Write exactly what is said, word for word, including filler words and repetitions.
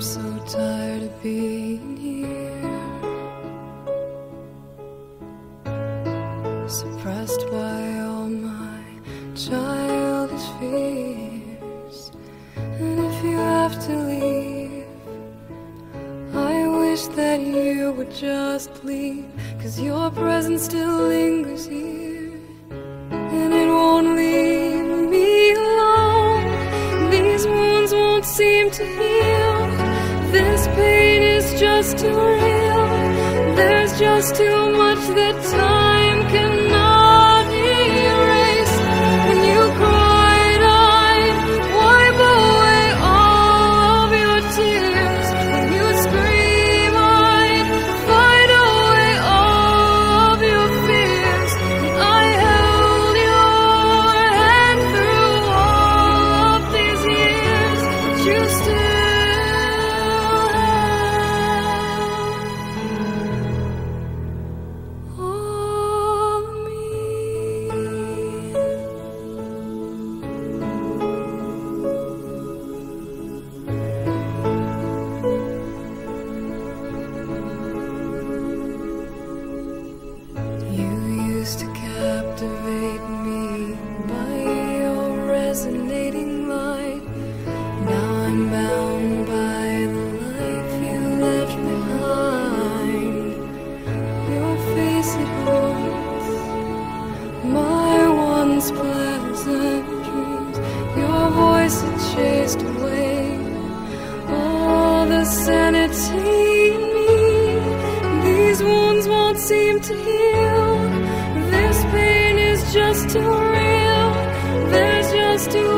so tired of being here, suppressed by all my childish fears. And if you have to leave, I wish that you would just leave, 'cause your presence still lingers here, and it won't leave me alone. These wounds won't seem to heal. This pain is just too real. There's just too much that time cannot erase. When you cried, I'd wipe away all of your tears. When you scream, I'd fight away all of your fears. And I held your hand through all of these years, but you still to captivate me by your resonating light. Now I'm bound by the life you left behind. Your face, it haunts my once pleasant dreams. Your voice, it chased away all the sanity in me. These wounds won't seem to heal. This pain is just too real. There's just too